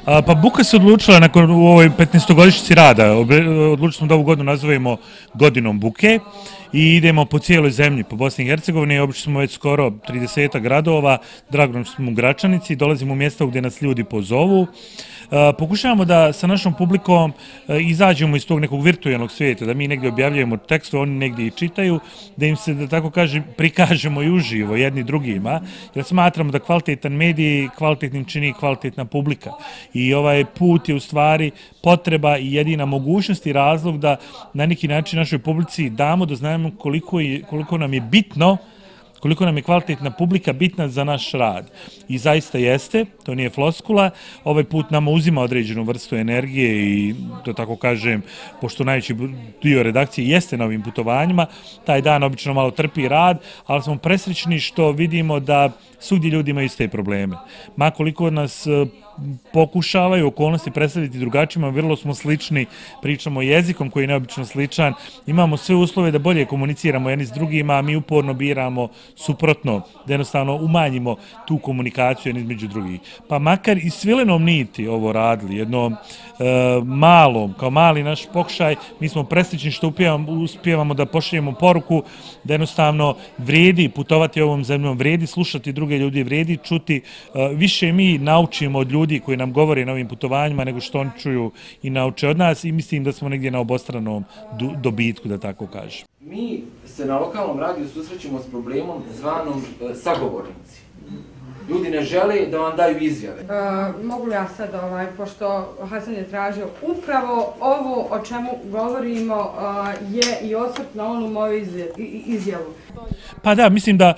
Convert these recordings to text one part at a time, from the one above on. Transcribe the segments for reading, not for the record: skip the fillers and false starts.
Pa Buka se odlučila nakon u ovoj 15-godišnjici rada, odlučili smo da ovu godinu nazovemo godinom Buke i idemo po cijeloj zemlji, po Bosni i Hercegovini, obišli smo već skoro 30 gradova, drago nam smo u Gračanici, dolazimo u mjesta gdje nas ljudi pozovu. Pokušavamo da sa našom publikom izađemo iz tog nekog virtualnog svijeta, da mi negdje objavljujemo tekstove, oni negdje i čitaju, da im se, da tako kažem, prikažemo i uživo jedni drugima, jer smatramo da kvalitetan medij kvalitetnim čini kvalitetna publika. I ovaj put je u stvari potreba i jedina mogućnost i razlog da na neki način našoj publici damo da znamo koliko nam je bitno, koliko nam je kvalitetna publika bitna za naš rad. I zaista jeste, to nije floskula, ovaj put nama uzima određenu vrstu energije i, da tako kažem, pošto najveći dio redakcije jeste na ovim putovanjima, taj dan obično malo trpi rad, ali smo presrećni što vidimo da svugdje ljudi imaju iste probleme. Ma koliko nas pokušavaju okolnosti predstaviti drugačijima, vrlo smo slični, pričamo jezikom koji je neobično sličan, imamo sve uslove da bolje komuniciramo jedni s drugima, a mi uporno biramo suprotno, da jednostavno umanjimo tu komunikaciju jedni između drugih. Pa makar i svilenom niti ovo radili, jednom malom, kao mali naš pokušaj, mi smo presrećni što uspijevamo da pošaljemo poruku da jednostavno vrijedi putovati ovom zemljom, vrijedi slušati druge ljudi, vrijedi čuti, više mi naučimo od ljudi koji nam govore na ovim putovanjima nego što oni čuju i nauče od nas i mislim da smo negdje na obostranom dobitku, da tako kažem. Mi se na lokalnom radiju susrećemo s problemom zvanom sagovornici. Ljudi ne žele da vam daju izjave. Mogu ja sad, pošto Hasan je tražio, upravo ovo o čemu govorimo je i osvrt na onu moju izjavu. Pa da, mislim da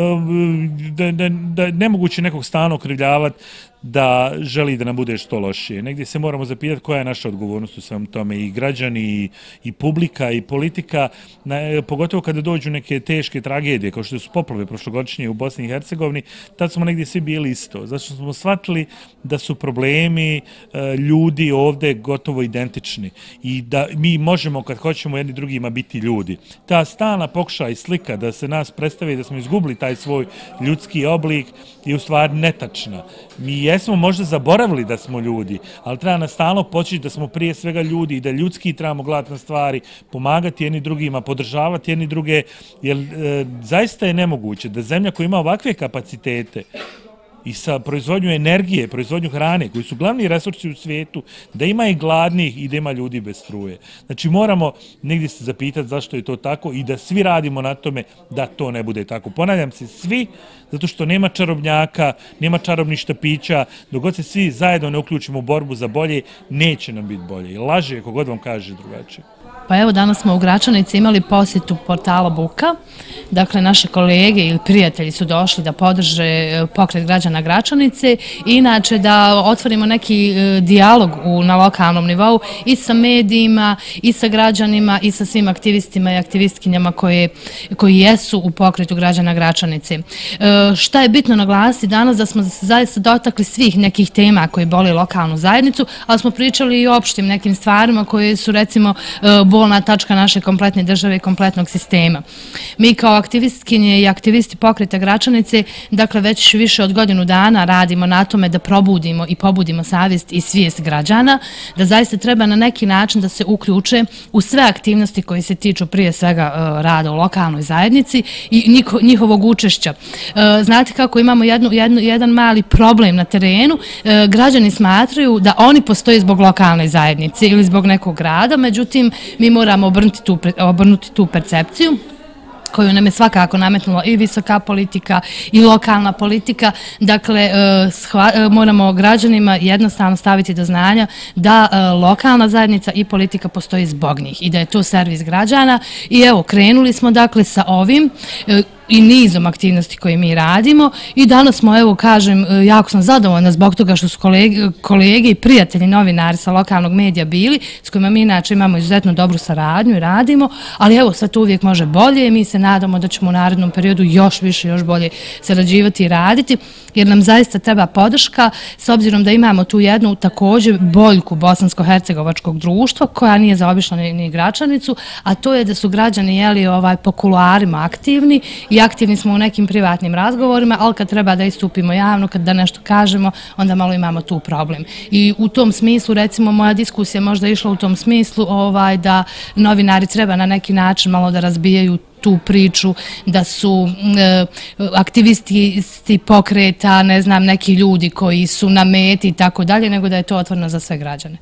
nemoguće nekog stalno okrivljavati da želi da nam bude što lošije. Negdje se moramo zapitati koja je naša odgovornost u svem tome, i građani, i publika, i politika, pogotovo kada dođu neke teške tragedije, kao što su poplave prošlogodišnje u Bosni i Hercegovini, tad smo negdje svi bili isto. Zato što smo shvatili da su problemi ljudi ovdje gotovo identični i da mi možemo, kad hoćemo jedni drugima, biti ljudi. Ta stalna pokušaj i slika da se nas predstavi da smo izgubili taj svoj ljudski oblik je u stvari netačna. Mi jesmo možda zaboravili da smo ljudi, ali treba nas stalno početi da smo prije svega ljudi i da ljudski trebamo gledati na stvari, pomagati jedni drugima, podržavati jedni druge, jer zaista je nemoguće da zemlja koja ima ovakve kapacitete i sa proizvodnju energije, proizvodnju hrane, koji su glavni resursi u svijetu, da ima i gladnih i da ima ljudi bez struje. Znači moramo negdje se zapitati zašto je to tako i da svi radimo na tome da to ne bude tako. Ponavljam se, svi, zato što nema čarobnjaka, nema čarobnih štapića, dok god se svi zajedno ne uključimo u borbu za bolje, neće nam biti bolje. I laže ako god vam kaže drugačije. Pa evo, danas smo u Gračanici imali posjetu portala Buka. Dakle, naše kolege ili prijatelji su došli da podrže pokret građana Gračanice i inače da otvorimo neki dijalog na lokalnom nivou i sa medijima, i sa građanima, i sa svim aktivistima i aktivistkinjama koji jesu u pokretu građana Gračanice. Šta je bitno naglasiti danas, da smo se zaista dotakli svih nekih tema koji boli lokalnu zajednicu, ali smo pričali i o opštim nekim stvarima koje su, recimo, bolna tačka naše kompletne države i kompletnog sistema. Mi kao aktivistkinje i aktivisti pokreta Gračanice, dakle već više od godinu dana radimo na tome da probudimo i pobudimo savjest i svijest građana, da zaista treba na neki način da se uključe u sve aktivnosti koje se tiču prije svega rada u lokalnoj zajednici i njihovog učešća. Znate kako imamo jedan mali problem na terenu, građani smatraju da oni postoje zbog lokalne zajednice ili zbog nekog grada, međutim mi moramo obrnuti tu percepciju koju nam je svakako nametnula i visoka politika i lokalna politika. Dakle, moramo građanima jednostavno staviti do znanja da lokalna zajednica i politika postoji zbog njih i da je to servis građana. I evo, krenuli smo dakle sa ovim i nizom aktivnosti koje mi radimo i danas smo, evo kažem, jako sam zadovoljna zbog toga što su kolege i prijatelji novinari sa lokalnog medija bili, s kojima mi inače imamo izuzetno dobru saradnju i radimo, ali evo sad to uvijek može bolje i mi se nadamo da ćemo u narednom periodu još više, još bolje sarađivati i raditi, jer nam zaista treba podrška, s obzirom da imamo tu jednu također boljku bosansko-hercegovačkog društva koja nije zaobišla ni Gračanicu, a to je da su građani po kuloarima aktivni i aktivni smo u nekim privatnim razgovorima, ali kad treba da istupimo javno, kad da nešto kažemo, onda malo imamo tu problem. I u tom smislu, recimo, moja diskusija možda išla u tom smislu da novinari treba na neki način malo da razbijaju tu priču, da su aktivisti pokreta, ne znam, neki ljudi koji su na meti i tako dalje, nego da je to otvoreno za sve građane.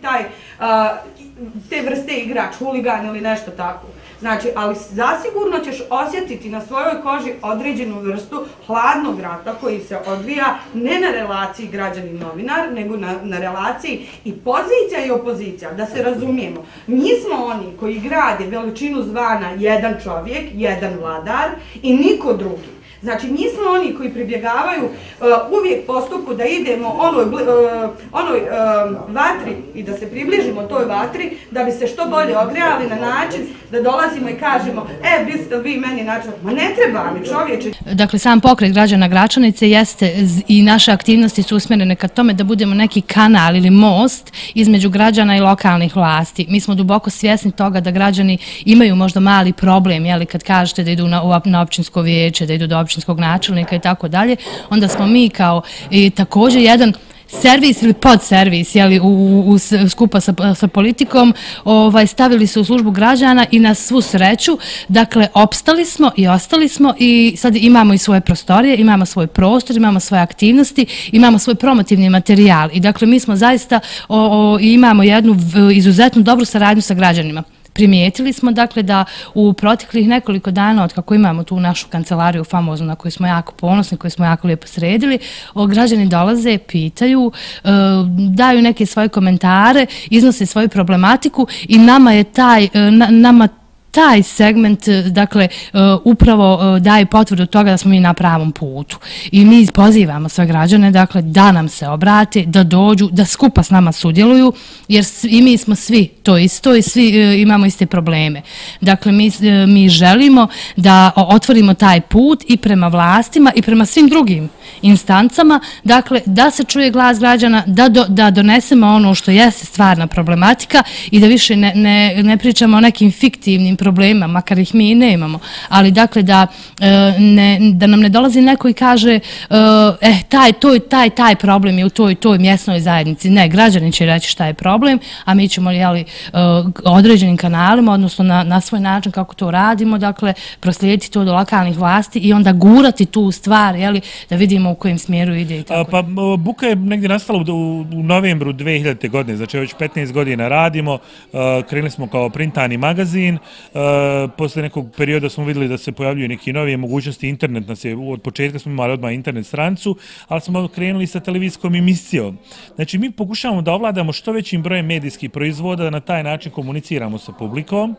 Te vrste igrač, huligan ili nešto tako. Znači, ali zasigurno ćeš osjetiti na svojoj koži određenu vrstu hladnog rata koji se odvija ne na relaciji građanin-novinar, nego na relaciji i pozicija i opozicija. Da se razumijemo, mi smo oni koji grade veličinu zvana jedan čovjek, jedan vladar i niko drugi. Znači, mi smo oni koji pribjegavaju uvijek postupku da idemo onoj vatri i da se približimo toj vatri da bi se što bolje ogrijali na način da dolazimo i kažemo biste vi meni način, ma ne treba mi čovječe. Dakle, sam pokret građana Gračanice jeste i naše aktivnosti su usmjerene ka tome da budemo neki kanal ili most između građana i lokalnih vlasti. Mi smo duboko svjesni toga da građani imaju možda mali problem, jeli, kad kažete da idu na općinsko vijeće, da idu do općinskog načelnika i tako dalje, onda smo mi kao također jedan servis ili podservis, skupa sa politikom, stavili se u službu građana i na svu sreću, dakle, opstali smo i ostali smo i sad imamo i svoje prostorije, imamo svoj prostor, imamo svoje aktivnosti, imamo svoj promotivni materijal i dakle, mi smo zaista imamo jednu izuzetno dobru saradnju sa građanima. Primijetili smo, dakle, da u proteklih nekoliko dana od kako imamo tu našu kancelariju famoznu na koju smo jako ponosni, koju smo jako lijepo sredili, građani dolaze, pitaju, daju neke svoje komentare, iznose svoju problematiku i nama taj segment, dakle, upravo daje potvrdu toga da smo mi na pravom putu. I mi pozivamo sve građane, dakle, da nam se obrate, da dođu, da skupa s nama sudjeluju, jer i mi smo svi to isto i svi imamo iste probleme. Dakle, mi želimo da otvorimo taj put i prema vlastima i prema svim drugim instancama, dakle, da se čuje glas građana, da donesemo ono što jeste stvarna problematika i da više ne pričamo o nekim fiktivnim problema, makar ih mi i nemamo, ali dakle da nam ne dolazi neko i kaže taj problem je u toj mjesnoj zajednici. Ne, građani će reći šta je problem, a mi ćemo određenim kanalima, odnosno na svoj način kako to radimo, dakle proslijediti to do lokalnih vlasti i onda gurati tu stvar, da vidimo u kojem smjeru ide i tako. Pa buka je negdje nastala u novembru 2000. godine, znači već 15 godina radimo, krenuli smo kao printani magazin, posle nekog perioda smo vidjeli da se pojavljuju neke nove mogućnosti, internet nas je, od početka smo imali odmah internet stranicu, ali smo krenuli sa televizijskom emisijom. Znači mi pokušavamo da ovladamo što većim brojem medijskih proizvoda, da na taj način komuniciramo sa publikom,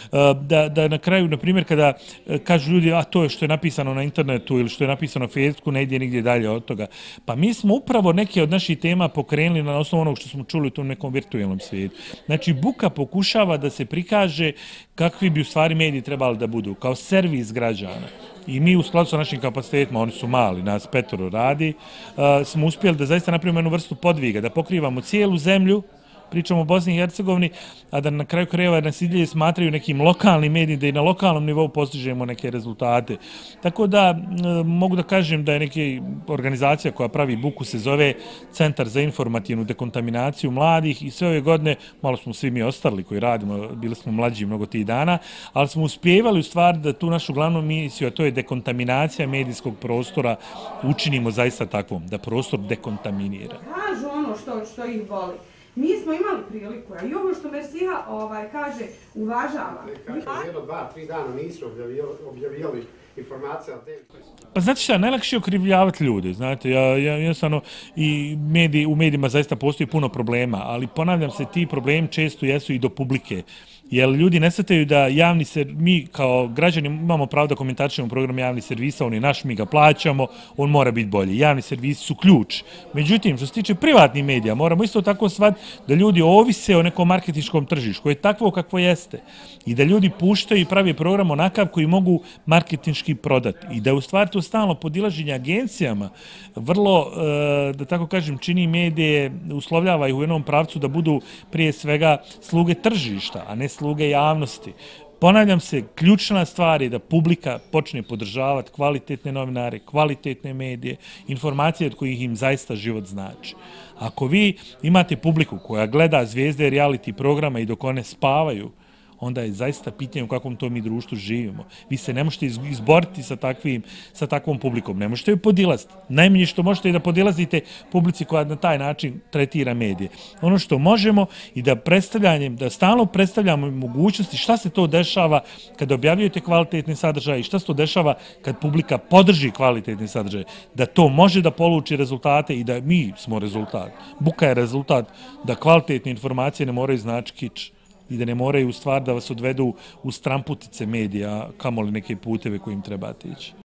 da na kraju, na primjer, kada kažu ljudi, a to je što je napisano na internetu ili što je napisano na Facebooku, ne ide nigdje dalje od toga. Pa mi smo upravo neke od naših tema pokrenuli na osnovu onog što smo čuli u tom nekom virtualnom svijetu. Znači buka pokušava da se prikaže kakvi bi u stvari mediji trebali da budu, kao servis građana. I mi u skladu sa našim kapacitetima, oni su mali, nas 5 radi, smo uspjeli da zaista napravimo jednu vrstu podviga, da pokrivamo cijelu zemlju, pričamo o Bosni i Hercegovini, a da na kraju krajeva nas i dalje smatraju nekim lokalnim medijima, da i na lokalnom nivou postižemo neke rezultate. Tako da mogu da kažem da je neka organizacija koja pravi buku se zove Centar za informativnu dekontaminaciju mladih i sve ove godine, malo smo svi mi ostali koji radimo, bili smo mlađi mnogo tih dana, ali smo uspjevali u stvari da tu našu glavnu misiju, a to je dekontaminacija medijskog prostora, učinimo zaista takvom, da prostor dekontaminira. Kažu ono što ih voli. Mi smo imali priliku, a i ovo što Mersija kaže, uvažava. Kaže, 1, 2, 3 dana nisu objavili informacija. Pa znate šta, najlakše je okrivljavati ljude, znate, ja jednostavno i u medijima zaista postoji puno problema, ali ponavljam se, ti problemi često jesu i do publike. Jer ljudi ne shvataju da mi kao građani imamo pravo da komentarišemo program javnih servisa, on je naš, mi ga plaćamo, on mora biti bolji. Javni servisi su ključ. Međutim, što se tiče privatnih medija, moramo isto tako shvatiti da ljudi ovise o nekom marketinškom tržištu, koje je takvo kakvo jeste. I da ljudi puštaju i pravi program onakav koji mogu marketinški prodati. I da u stvari to stalno podilaženje agencijama vrlo, da tako kažem, čini medije, uslovljava ih u jednom pravcu da budu prije svega sluge tržišta, a ne sluge javnosti. Ponavljam se, ključna stvar je da publika počne podržavati kvalitetne novinare, kvalitetne medije, informacije od kojih im zaista život znači. Ako vi imate publiku koja gleda zvijezde reality programa i dok one spavaju, onda je zaista pitanje u kakvom to mi društvu živimo. Vi se ne možete izboriti sa takvom publikom, ne možete ju podilaziti. Najmanje što možete je da podilazite publici koja na taj način tretira medije. Ono što možemo i da stalno predstavljamo mogućnosti šta se to dešava kad objavljujete kvalitetne sadržaje i šta se to dešava kad publika podrži kvalitetne sadržaje. Da to može da poluči rezultate i da mi smo rezultat. Buka je rezultat da kvalitetne informacije ne moraju znači kič i da ne moraju u stvar da vas odvedu u stramputice medija, kamoli neke puteve kojim trebate ići.